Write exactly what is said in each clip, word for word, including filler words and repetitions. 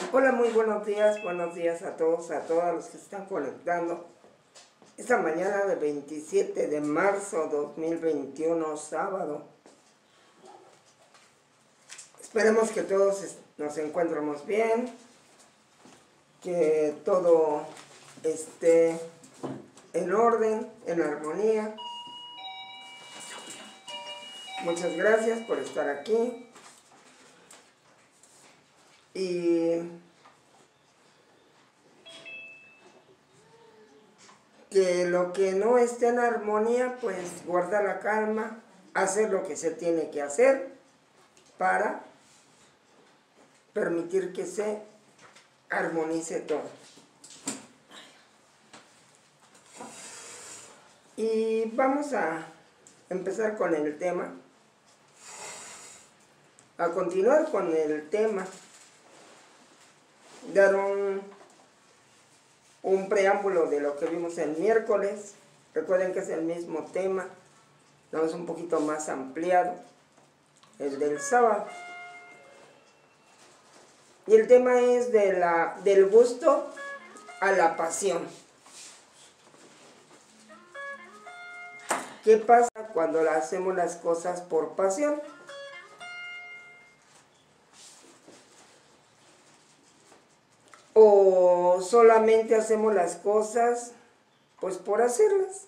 Hola, muy buenos días, buenos días a todos, a todas los que se están conectando. Esta mañana de veintisiete de marzo dos mil veintiuno, sábado. Esperemos que todos nos encontremos bien, que todo esté en orden, en armonía. Muchas gracias por estar aquí. Y que lo que no esté en armonía, pues guardar la calma, hacer lo que se tiene que hacer para permitir que se armonice todo. Y vamos a empezar con el tema, a continuar con el tema, dar un, un preámbulo de lo que vimos el miércoles. Recuerden que es el mismo tema, no es un poquito más ampliado, el del sábado. Y el tema es de la, del gusto a la pasión. ¿Qué pasa cuando hacemos las cosas por pasión? ¿O solamente hacemos las cosas pues por hacerlas?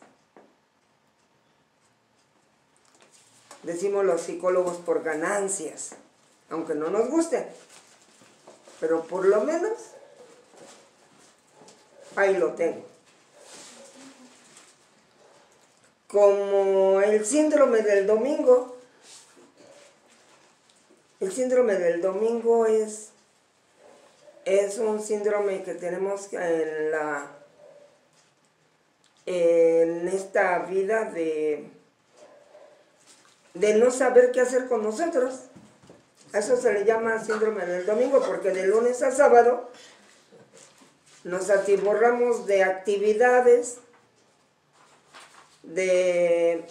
Decimos los psicólogos por ganancias, aunque no nos guste, pero por lo menos ahí lo tengo. Como el síndrome del domingo. El síndrome del domingo es, es un síndrome que tenemos en, la, en esta vida de, de no saber qué hacer con nosotros. A eso se le llama síndrome del domingo, porque de lunes a sábado nos atiborramos de actividades, de,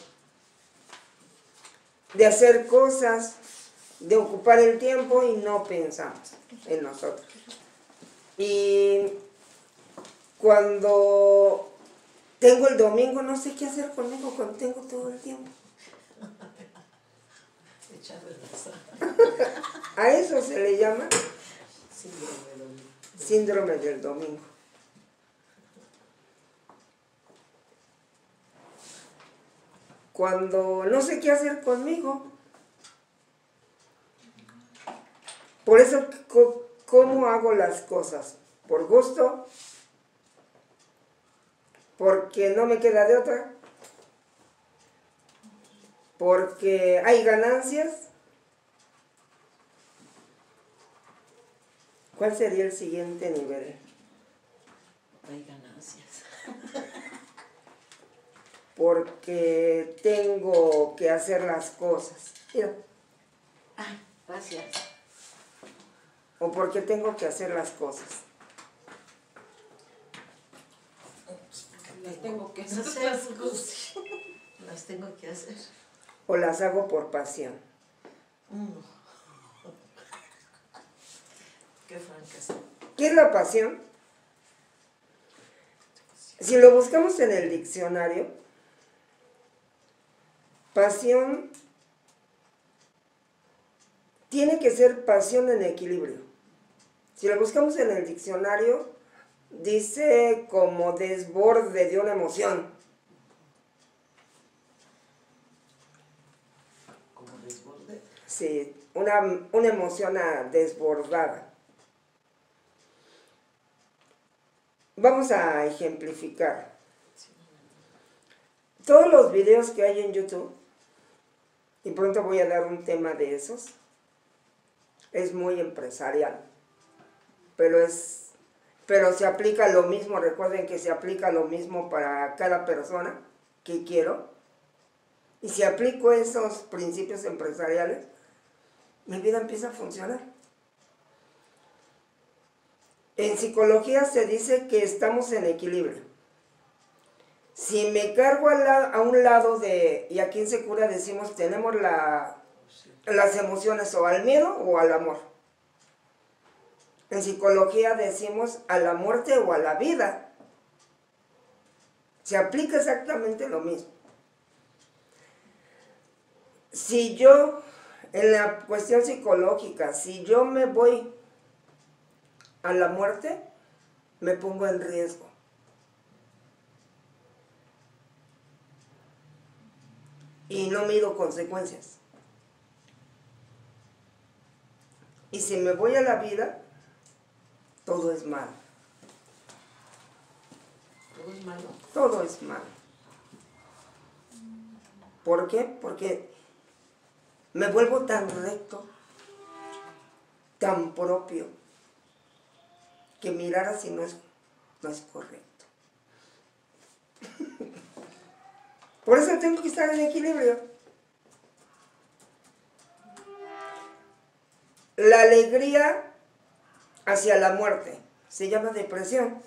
de hacer cosas, de ocupar el tiempo y no pensamos en nosotros. Y cuando tengo el domingo no sé qué hacer conmigo cuando tengo todo el tiempo. A eso se le llama síndrome del domingo. Cuando no sé qué hacer conmigo. Por eso, ¿cómo hago las cosas? ¿Por gusto? ¿Porque no me queda de otra? ¿Porque hay ganancias? ¿Cuál sería el siguiente nivel? Hay ganancias. Porque tengo que hacer las cosas. Mira. Ah, gracias. O porque tengo que hacer las cosas. Las tengo que hacer. Las tengo que hacer. O las hago por pasión. Mm. Qué francas. ¿Qué es la pasión? Si lo buscamos en el diccionario, pasión tiene que ser pasión en equilibrio. Si lo buscamos en el diccionario, dice como desborde de una emoción. ¿Como desborde? Sí, una, una emoción desbordada. Vamos a ejemplificar. Todos los videos que hay en YouTube, y pronto voy a dar un tema de esos, es muy empresarial. Pero, es, pero se aplica lo mismo, recuerden que se aplica lo mismo para cada persona que quiero. Y si aplico esos principios empresariales, mi vida empieza a funcionar. En psicología se dice que estamos en equilibrio. Si me cargo a, la, a un lado de, y aquí en Secura decimos, tenemos la, las emociones o al miedo o al amor. En psicología decimos a la muerte o a la vida. Se aplica exactamente lo mismo. Si yo, en la cuestión psicológica, si yo me voy a la muerte, me pongo en riesgo. Y no mido consecuencias. Y si me voy a la vida, todo es malo. ¿Todo es malo? Todo es malo. ¿Por qué? Porque me vuelvo tan recto, tan propio, que mirar así no es, no es correcto. Por eso tengo que estar en equilibrio. La alegría hacia la muerte se llama depresión.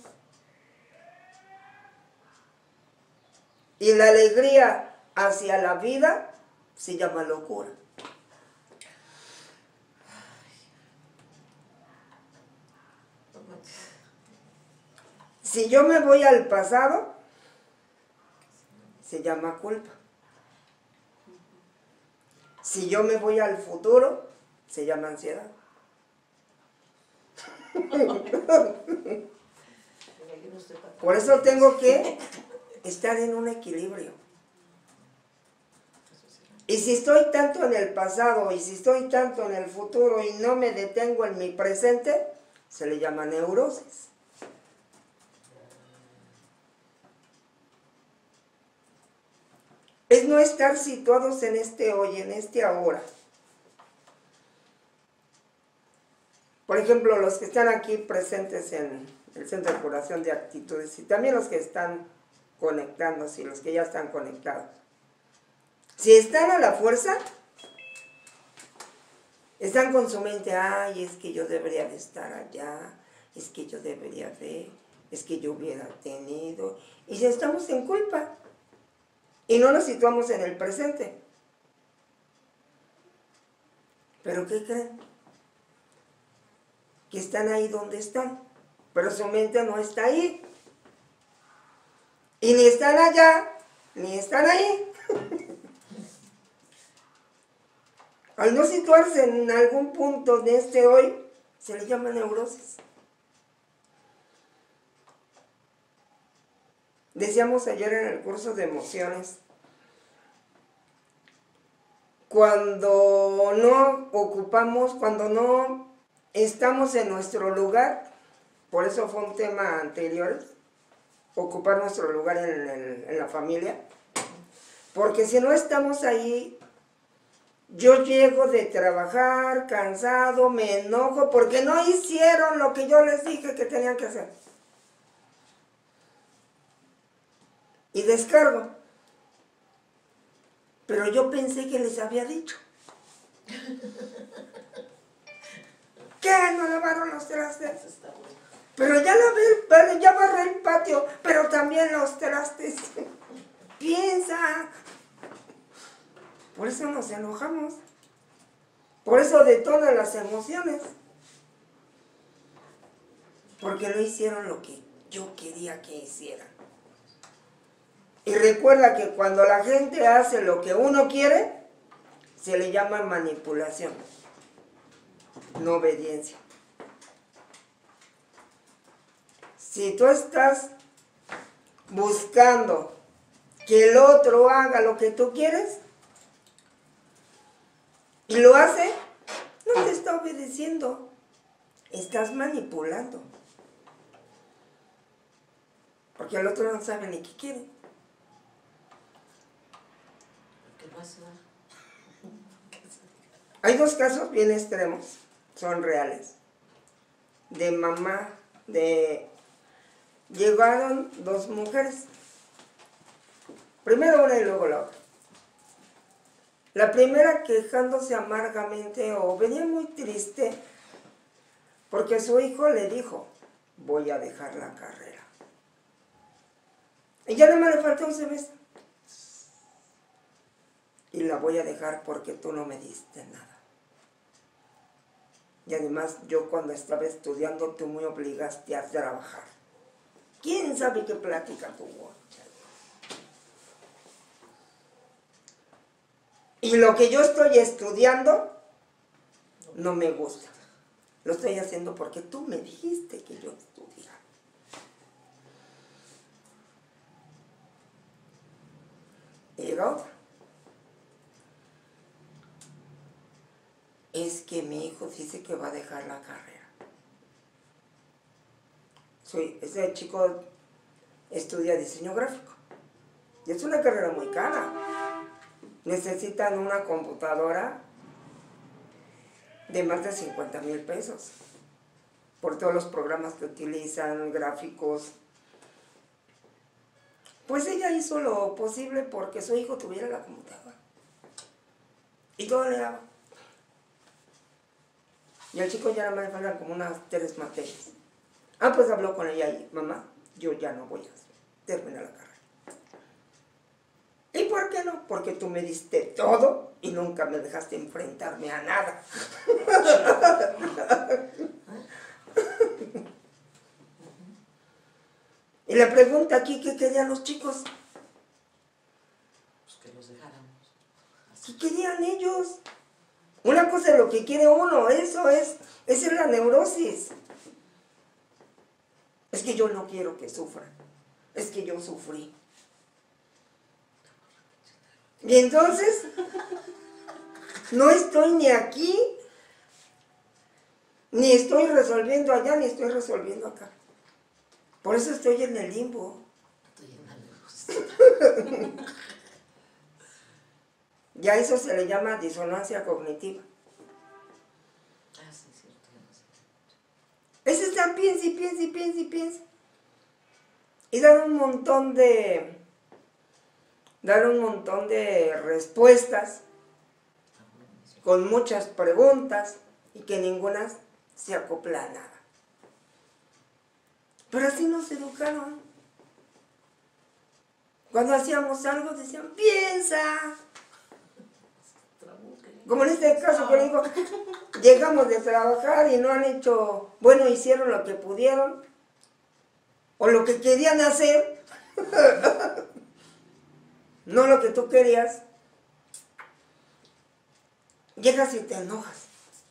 Y la alegría hacia la vida se llama locura. Si yo me voy al pasado, se llama culpa. Si yo me voy al futuro, se llama ansiedad. Por eso tengo que estar en un equilibrio. Y si estoy tanto en el pasado y si estoy tanto en el futuro y no me detengo en mi presente, se le llama neurosis. Es no estar situados en este hoy, en este ahora. Por ejemplo, los que están aquí presentes en el Centro de Curación de Actitudes y también los que están conectándose y los que ya están conectados. Si están a la fuerza, están con su mente, ay, es que yo debería de estar allá, es que yo debería de, es que yo hubiera tenido. Y si estamos en culpa y no nos situamos en el presente. ¿Pero qué creen? Que están ahí donde están, pero su mente no está ahí. Y ni están allá, ni están ahí. Al no situarse en algún punto de este hoy, se le llama neurosis. Decíamos ayer en el curso de emociones, cuando no ocupamos, cuando no estamos en nuestro lugar, por eso fue un tema anterior, ocupar nuestro lugar en, el, en la familia, porque si no estamos ahí, yo llego de trabajar cansado, me enojo porque no hicieron lo que yo les dije que tenían que hacer. Y descargo. Pero yo pensé que les había dicho. ¿Qué? ¿No lavaron los trastes? Pero ya lavé, ya barré el patio, pero también los trastes. Piensa. Por eso nos enojamos. Por eso detonan las emociones. Porque no hicieron lo que yo quería que hicieran. Y recuerda que cuando la gente hace lo que uno quiere, se le llama manipulación, no obediencia. Si tú estás buscando que el otro haga lo que tú quieres, y lo hace, no te está obedeciendo, estás manipulando. Porque el otro no sabe ni qué quiere. ¿Qué pasa? Hay dos casos bien extremos, son reales. De mamá, de... Llegaron dos mujeres. Primero una y luego la otra. La primera quejándose amargamente o venía muy triste porque su hijo le dijo, voy a dejar la carrera. Y ya no me le falta un semestre. Y la voy a dejar porque tú no me diste nada. Y además yo cuando estaba estudiando tú me obligaste a trabajar. ¿Quién sabe qué plática tuvo? Y lo que yo estoy estudiando no me gusta. Lo estoy haciendo porque tú me dijiste que yo estudiara. Y llega otra. Es que mi hijo dice que va a dejar la carrera. Soy, ese chico estudia diseño gráfico. Y es una carrera muy cara. Necesitan una computadora de más de cincuenta mil pesos. Por todos los programas que utilizan, gráficos. Pues ella hizo lo posible porque su hijo tuviera la computadora. Y todo le daba. Y al chico ya nada más le faltan como unas tres materias. Ah, pues habló con ella y, mamá, yo ya no voy a terminar la carrera. ¿Y por qué no? Porque tú me diste todo y nunca me dejaste enfrentarme a nada. Y le pregunta aquí qué querían los chicos. Pues que los dejáramos. ¿Qué querían ellos? Una cosa es lo que quiere uno, eso es, esa es la neurosis. Es que yo no quiero que sufra, es que yo sufrí. Y entonces, no estoy ni aquí, ni estoy resolviendo allá, ni estoy resolviendo acá. Por eso estoy en el limbo. Estoy en la luz. Ya eso se le llama disonancia cognitiva. Ah, sí, cierto. Ya no sé. Es estar piensa y piensa y piensa y piensa. Y dar un montón de... dar un montón de respuestas con muchas preguntas y que ninguna se acopla a nada. Pero así nos educaron. Cuando hacíamos algo decían, piensa. Como en este caso que le digo, llegamos de trabajar y no han hecho, bueno, hicieron lo que pudieron o lo que querían hacer, no lo que tú querías. Llegas y te enojas.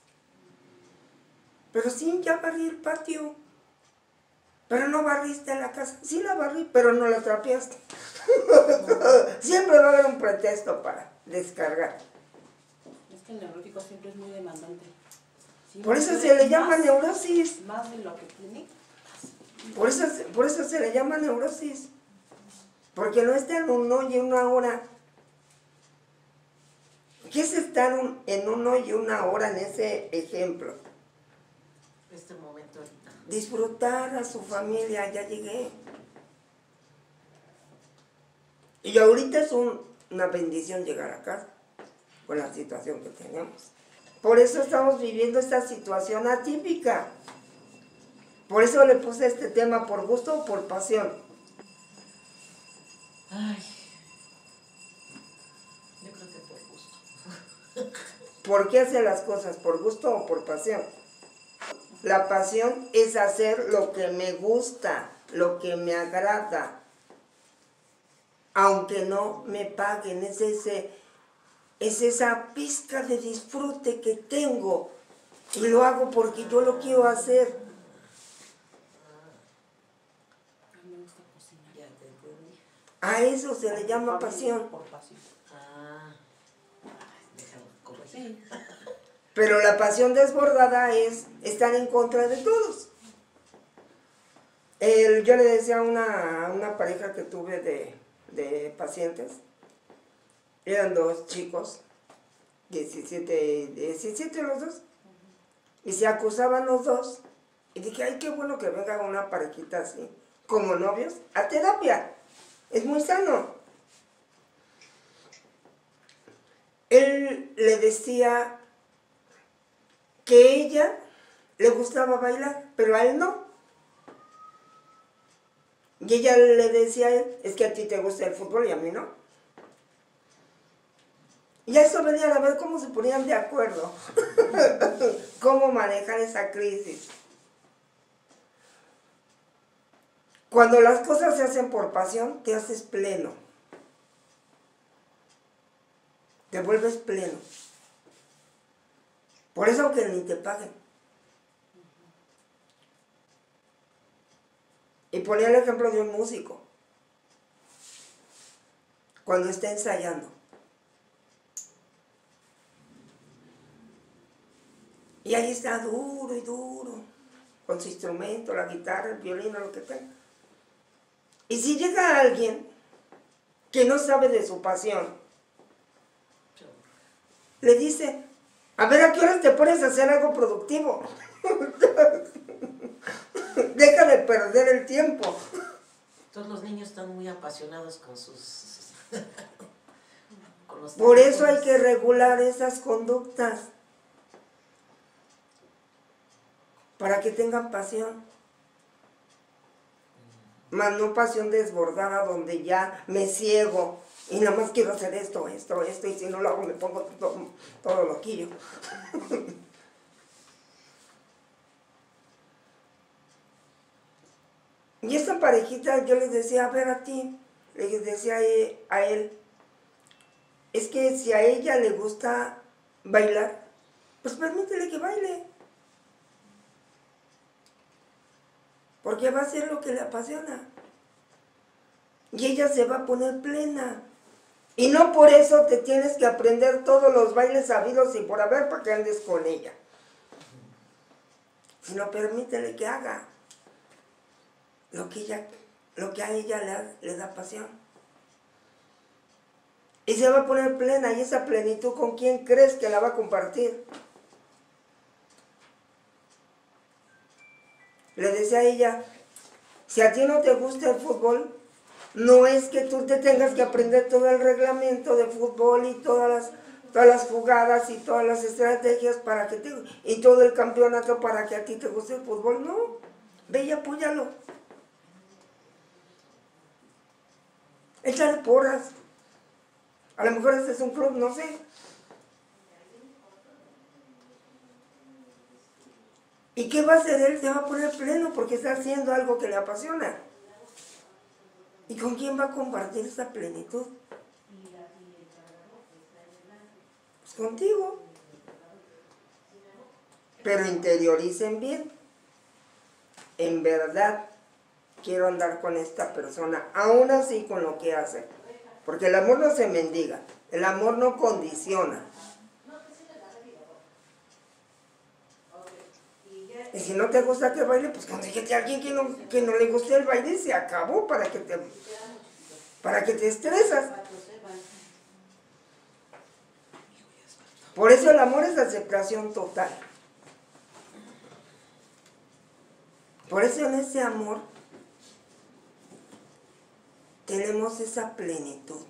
Pero sí, ya barrí el patio. Pero no barriste la casa. Sí la barrí, pero no la trapeaste. Siempre va a haber un pretexto para descargar. Es que el neurótico siempre es muy demandante. Siempre Por eso quiere se le llama más, neurosis. Más de lo que tiene. Por eso, por eso se le llama neurosis. Porque no está en un hoy y una hora. ¿Qué es estar un, en un hoy y una hora en ese ejemplo? Este momento ahorita. Disfrutar a su familia, ya llegué. Y ahorita es un, una bendición llegar a casa con la situación que tenemos. Por eso estamos viviendo esta situación atípica. Por eso le puse este tema, por gusto o por pasión. Ay. Yo creo que por gusto. ¿Por qué hace las cosas? ¿Por gusto o por pasión? La pasión es hacer lo que me gusta, lo que me agrada, aunque no me paguen. Es, ese, es esa pizca de disfrute que tengo y lo hago porque yo lo quiero hacer. A mí me gusta cocinar. Ya te entendí. A eso se le llama pasión. Por pasión. Ah. Déjame corregir. Sí. Pero la pasión desbordada es estar en contra de todos. El, yo le decía a una, a una pareja que tuve de, de pacientes, eran dos chicos, diecisiete, diecisiete los dos, y se acusaban los dos. Y dije, ay, qué bueno que venga una parejita así, como novios, a terapia. Es muy sano. Él le decía que ella le gustaba bailar, pero a él no. Y ella le decía a él, es que a ti te gusta el fútbol y a mí no. Y a eso venían a ver cómo se ponían de acuerdo, cómo manejar esa crisis. Cuando las cosas se hacen por pasión, te haces pleno. Te vuelves pleno. Por eso aunque ni te paguen. Y ponía el ejemplo de un músico. Cuando está ensayando. Y ahí está duro y duro. Con su instrumento, la guitarra, el violín o lo que tenga. Y si llega alguien que no sabe de su pasión, le dice, a ver, ¿a qué horas te pones a hacer algo productivo? Deja de perder el tiempo. Todos los niños están muy apasionados con sus... con los Por eso hay que regular esas conductas. Para que tengan pasión. Más no pasión desbordada donde ya me ciego y nada más quiero hacer esto, esto, esto, y si no lo hago me pongo todo, todo loquillo. Y esta parejita yo les decía, a ver a ti, les decía a él, es que si a ella le gusta bailar, pues permítele que baile. Porque va a hacer lo que le apasiona. Y ella se va a poner plena. Y no por eso te tienes que aprender todos los bailes sabidos y por haber para que andes con ella. Sino permítele que haga lo que, ella, lo que a ella le, le da pasión. Y se va a poner plena. Y esa plenitud, ¿con quién crees que la va a compartir? Le decía a ella, si a ti no te gusta el fútbol, no es que tú te tengas que aprender todo el reglamento de fútbol y todas las, todas las jugadas y todas las estrategias para que te, y todo el campeonato para que a ti te guste el fútbol. No, ve y apóyalo. Échale porras. A lo mejor este es un club, no sé. ¿Y qué va a hacer él? Se va a poner pleno porque está haciendo algo que le apasiona. ¿Y con quién va a compartir esa plenitud? Pues contigo. Pero interioricen bien. En verdad, quiero andar con esta persona, aún así con lo que hace. Porque el amor no se mendiga, el amor no condiciona. Y si no te gusta que baile, pues consíguete a alguien que no, que no le guste el baile y se acabó para que te, para que te estresas. Por eso el amor es aceptación total. Por eso en ese amor tenemos esa plenitud.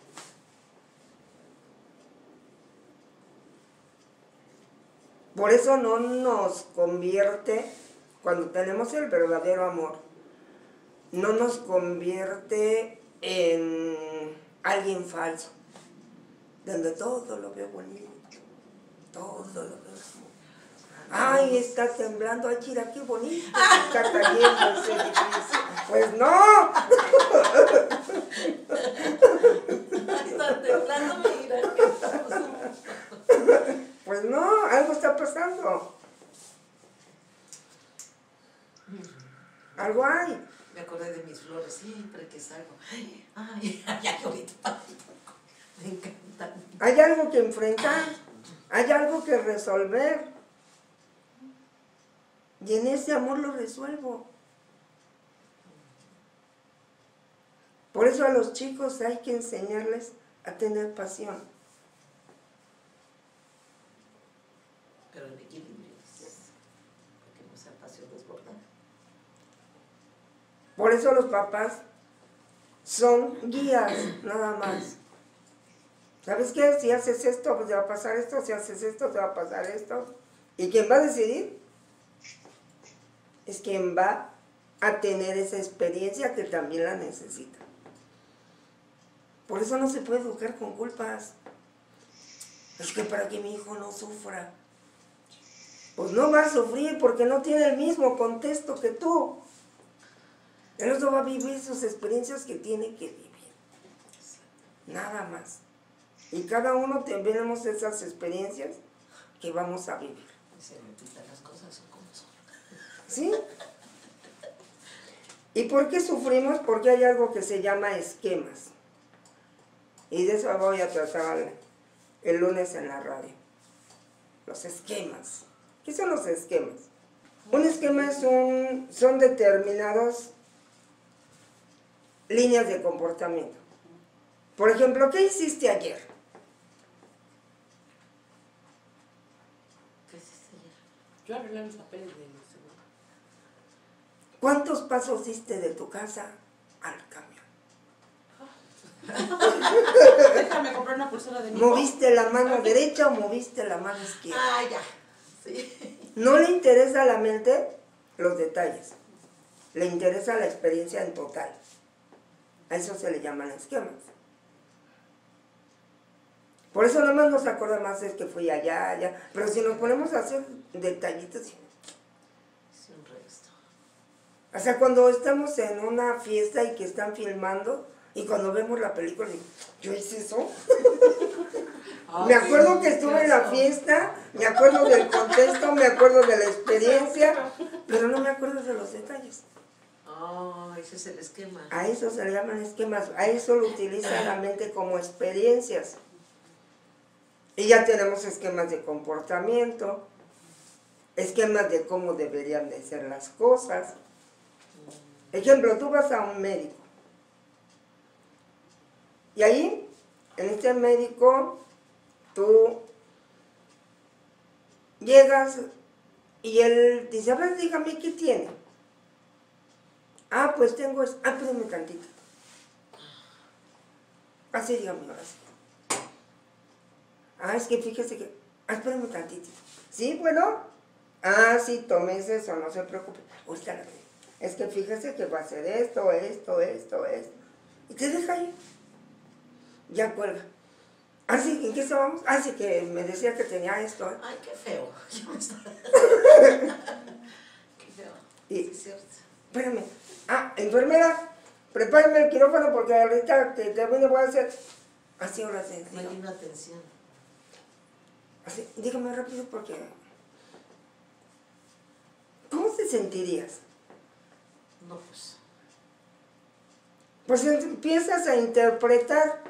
Por eso no nos convierte, cuando tenemos el verdadero amor, no nos convierte en alguien falso, donde todo lo veo bonito, todo lo veo bonito. Ay, está temblando, ay, mira qué bonito, está cayendo ese edificio. Pues no. Está temblando, mira. Pues no, algo está pasando. Algo hay. Me acordé de mis flores siempre que salgo. Ay, ay, ay, ahorita. Me encanta. Hay algo que enfrentar, hay algo que resolver. Y en ese amor lo resuelvo. Por eso a los chicos hay que enseñarles a tener pasión. Pero en equilibrio, para que no sea pasión desbordada. Por eso los papás son guías, nada más. ¿Sabes qué? Si haces esto, pues te va a pasar esto. Si haces esto, te va a pasar esto. ¿Y quién va a decidir? Es quien va a tener esa experiencia que también la necesita. Por eso no se puede educar con culpas. Es que para que mi hijo no sufra. Pues no va a sufrir porque no tiene el mismo contexto que tú. Él no va a vivir sus experiencias que tiene que vivir. Nada más. Y cada uno tenemos esas experiencias que vamos a vivir. Y se repitan las cosas como son. ¿Sí? ¿Y por qué sufrimos? Porque hay algo que se llama esquemas. Y de eso voy a tratar el lunes en la radio. Los esquemas. ¿Qué son los esquemas? Un esquema es un, son determinadas líneas de comportamiento. Por ejemplo, ¿qué hiciste ayer? ¿Qué hiciste ayer? Yo arreglé los papeles de mi seguro. ¿Cuántos pasos diste de tu casa al camión? Déjame comprar una pulsera de mi ¿Moviste la mano derecha o moviste la mano izquierda? Ah, ya. Sí. No le interesa a la mente los detalles. Le interesa la experiencia en total. A eso se le llaman esquemas. Por eso nada más nos acuerda más es que fui allá, allá. Pero si nos ponemos a hacer detallitos... Es un resto. O sea, cuando estamos en una fiesta y que están filmando, y cuando vemos la película, digo, ¿yo hice eso? Ah, Me acuerdo sí, que estuve en la eso. fiesta, me acuerdo del contexto, me acuerdo de la experiencia, pero no me acuerdo de los detalles. Oh, ese es el esquema. A eso se le llaman esquemas, a eso lo utiliza la mente como experiencias. Y ya tenemos esquemas de comportamiento, esquemas de cómo deberían de ser las cosas. Ejemplo, tú vas a un médico. Y ahí, en este médico, tú llegas y él dice, a ver, dígame, ¿qué tiene? Ah, pues tengo esto. Ah, espérame tantito. Así, dígame ahora sí. Ah, es que fíjese que... Ah, espérame tantito. ¿Sí, bueno? Ah, sí, tómese eso, no se preocupe. Ahorita la veo. Es que fíjese que va a hacer esto, esto, esto, esto. Y te deja ahí. Ya cuelga. Ah, sí, ¿en qué estábamos? Ah, sí, que me decía que tenía esto. ¿eh? Ay, qué feo. Ya me está- Qué feo. Y- Sí, es cierto. Espérame. Ah, enfermera, prepárame el quirófano porque ahorita que termine voy a hacer... Así, ahora sí. No hay dígame. una atención. Así, dígame rápido porque... ¿Cómo te sentirías? No, pues. Pues empiezas a interpretar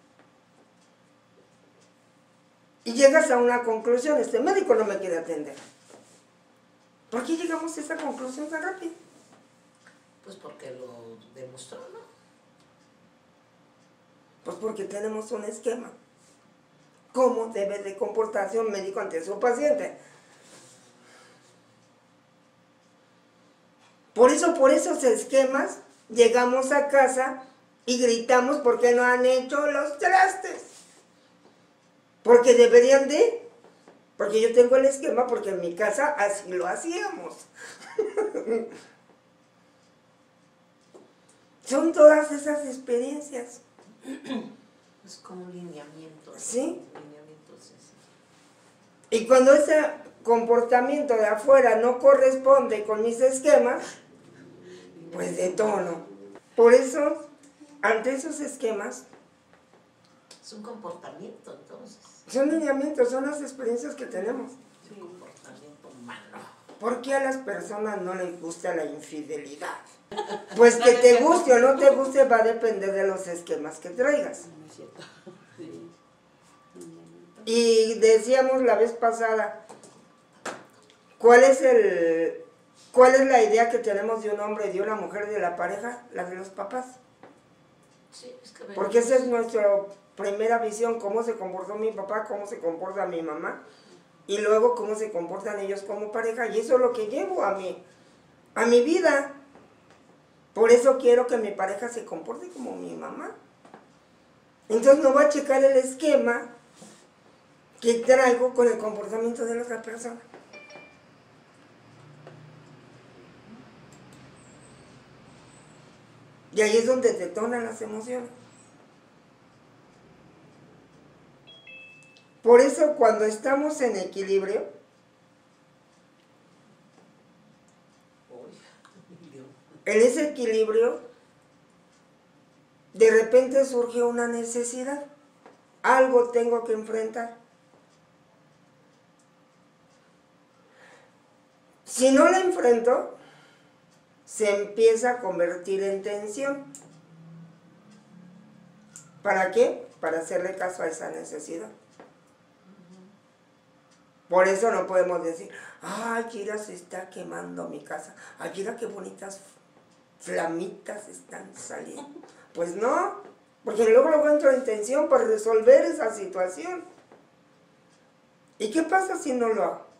y llegas a una conclusión. Este médico no me quiere atender. ¿Por qué llegamos a esa conclusión tan rápido? Pues porque lo demostró, ¿no? Pues porque tenemos un esquema. ¿Cómo debe de comportarse un médico ante su paciente? Por eso, por esos esquemas, llegamos a casa y gritamos porque no han hecho los trastes. Porque deberían de, porque yo tengo el esquema, porque en mi casa así lo hacíamos. Son todas esas experiencias. Es como un lineamiento. ¿no? Sí. Lineamientos, sí, sí. Y cuando ese comportamiento de afuera no corresponde con mis esquemas, pues detono. Por eso, ante esos esquemas, Es un comportamiento, entonces. son lineamientos, son las experiencias que tenemos. Un comportamiento humano. ¿Por qué a las personas no les gusta la infidelidad? Pues que te guste o no te guste va a depender de los esquemas que traigas. No es cierto. Sí. Y decíamos la vez pasada, ¿cuál es el, cuál es la idea que tenemos de un hombre y de una mujer de la pareja? La de los papás. Sí, es que Porque esa es nuestra primera visión, cómo se comportó mi papá, cómo se comporta mi mamá, y luego cómo se comportan ellos como pareja, y eso es lo que llevo a mi, a mi vida. Por eso quiero que mi pareja se comporte como mi mamá. Entonces no voy a checar el esquema que traigo con el comportamiento de la otra persona. Y ahí es donde detonan las emociones. Por eso cuando estamos en equilibrio, en ese equilibrio, de repente surge una necesidad. Algo tengo que enfrentar. Si no la enfrento, se empieza a convertir en tensión. ¿Para qué? Para hacerle caso a esa necesidad. Por eso no podemos decir, ay, mira, se está quemando mi casa. Ay, mira qué bonitas flamitas están saliendo. Pues no, porque luego luego entro en tensión para resolver esa situación. ¿Y qué pasa si no lo hago?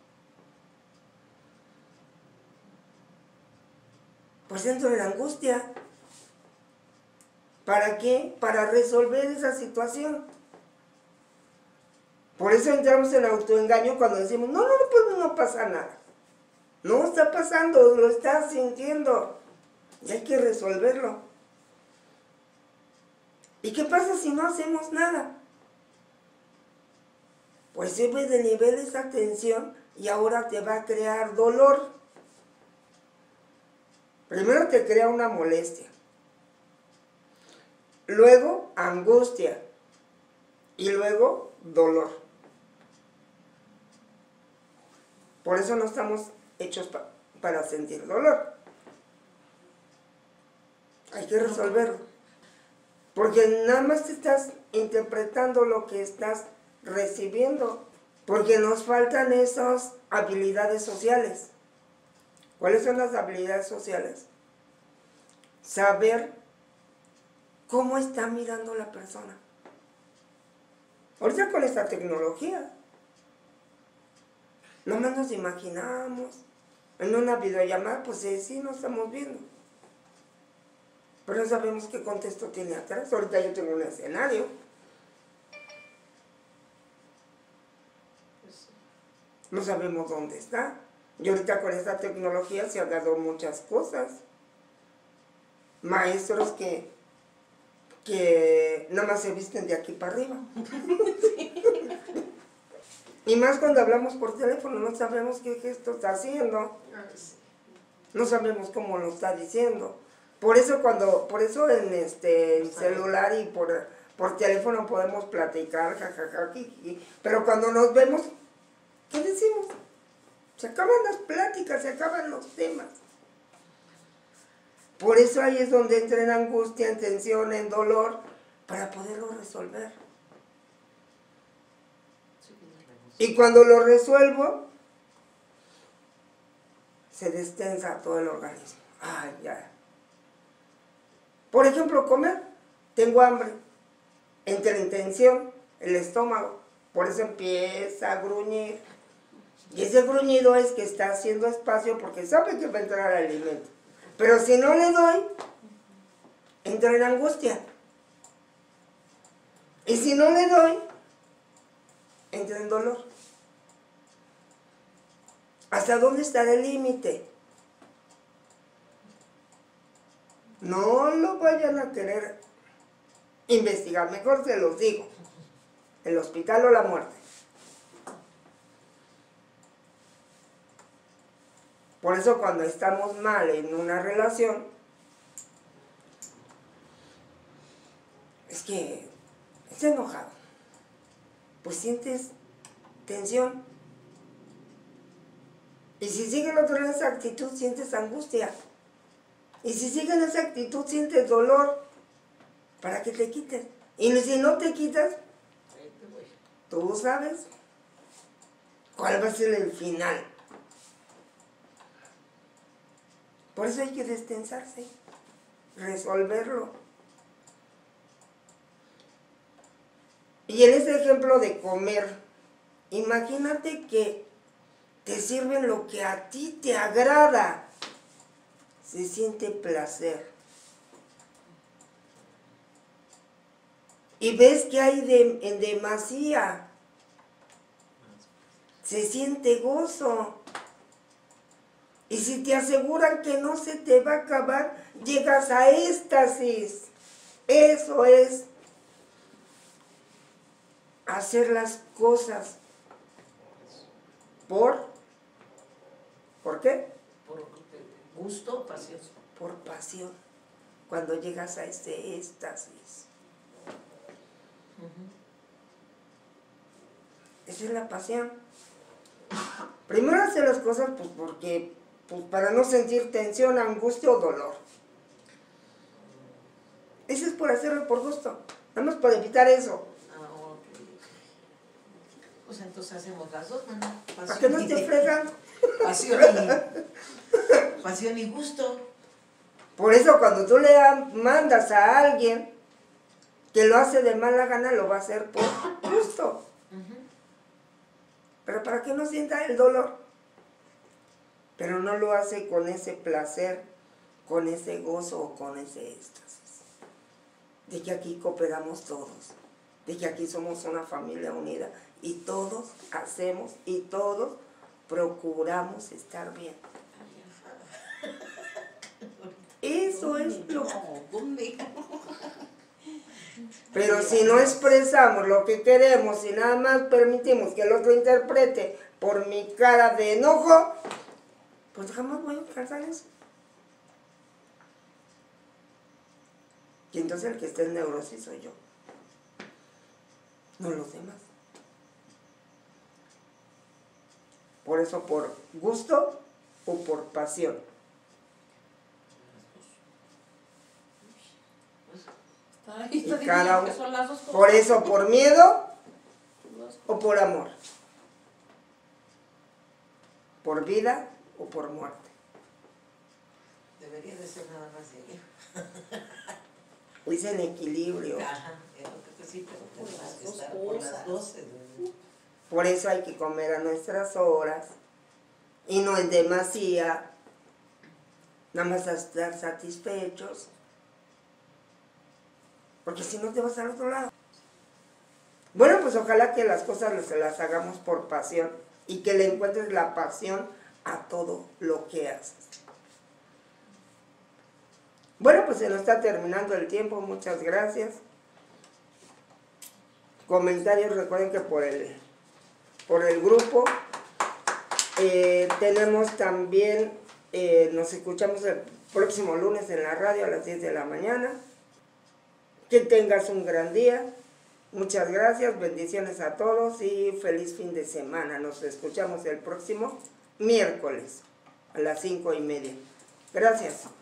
Pues entro en la angustia. ¿Para qué? Para resolver esa situación. Por eso entramos en autoengaño cuando decimos, no, no, pues no pasa nada. No está pasando, lo estás sintiendo. Y hay que resolverlo. ¿Y qué pasa si no hacemos nada? Pues sube de nivel esa tensión y ahora te va a crear dolor. Primero te crea una molestia. Luego angustia. Y luego dolor. Por eso no estamos hechos pa- para sentir dolor. Hay que resolverlo. Porque nada más te estás interpretando lo que estás recibiendo. Porque nos faltan esas habilidades sociales. ¿Cuáles son las habilidades sociales? Saber cómo está mirando la persona. Ahorita con esta tecnología, nomás nos imaginamos en una videollamada, pues sí, sí nos estamos viendo. Pero no sabemos qué contexto tiene atrás. Ahorita yo tengo un escenario. No sabemos dónde está. Y ahorita con esta tecnología se han dado muchas cosas. Maestros que, que nada más se visten de aquí para arriba. Y más cuando hablamos por teléfono, no sabemos qué gesto está haciendo. No sabemos cómo lo está diciendo. Por eso cuando, por eso en este en celular y por, por teléfono podemos platicar, jajaja, pero cuando nos vemos, ¿qué decimos? Se acaban las pláticas, se acaban los temas. Por eso ahí es donde entra en angustia, en tensión, en dolor, para poderlo resolver. Y cuando lo resuelvo, se destensa todo el organismo. Ay, ya. Por ejemplo, comer. Tengo hambre. Entra en tensión el estómago. Por eso empieza a gruñir. Y ese gruñido es que está haciendo espacio porque sabe que va a entrar el alimento. Pero si no le doy, entra en angustia. Y si no le doy, entra en dolor. ¿Hasta dónde está el límite? No lo vayan a querer investigar, mejor se los digo. El hospital o la muerte. Por eso cuando estamos mal en una relación, es que estás enojado, pues sientes tensión. Y si sigue el otro en esa actitud, sientes angustia. Y si sigue en esa actitud, sientes dolor. Para que te quites. Y si no te quitas, tú sabes cuál va a ser el final. Por eso hay que destensarse, resolverlo. Y en este ejemplo de comer, imagínate que te sirven lo que a ti te agrada. Se siente placer. Y ves que hay de, en demasía. Se siente gozo. Y si te aseguran que no se te va a acabar, llegas a éxtasis. Eso es hacer las cosas por, ¿por qué? Por gusto, pasión. Por pasión. Cuando llegas a ese éxtasis. Uh-huh. Esa es la pasión. Primero hacer las cosas pues porque, pues para no sentir tensión, angustia o dolor. Eso es por hacerlo por gusto. Nada más para evitar eso. Ah, ok. Pues entonces hacemos las dos, ¿no? Para que no esté fregando. Pasión y, pasión y gusto. Por eso cuando tú le mandas a alguien que lo hace de mala gana, lo va a hacer por gusto. Uh-huh. Pero para que no sienta el dolor. Pero no lo hace con ese placer, con ese gozo o con ese éxtasis. De que aquí cooperamos todos. De que aquí somos una familia unida. Y todos hacemos y todos procuramos estar bien. Eso es lo que... Pero si no expresamos lo que queremos y nada más permitimos que el otro interprete por mi cara de enojo, pues jamás voy a alcanzar eso. Y entonces el que esté en neurosis soy yo, no los demás. Por eso, por gusto o por pasión. Y cada uno, por eso, por miedo o por amor. Por vida o por muerte. Debería de ser nada más de ella. Es en equilibrio. Ajá, es lo que te sí, pero tenemos que estar por las doce. Por eso hay que comer a nuestras horas. Y no en demasía. Nada más a estar satisfechos. Porque si no te vas al otro lado. Bueno, pues ojalá que las cosas las, las hagamos por pasión. Y que le encuentres la pasión a todo lo que haces. Bueno, pues se nos está terminando el tiempo. Muchas gracias. Comentarios, recuerden que por el, por el grupo. Eh, tenemos también, eh, nos escuchamos el próximo lunes en la radio a las diez de la mañana. Que tengas un gran día. Muchas gracias, bendiciones a todos y feliz fin de semana. Nos escuchamos el próximo miércoles a las cinco y media. Gracias.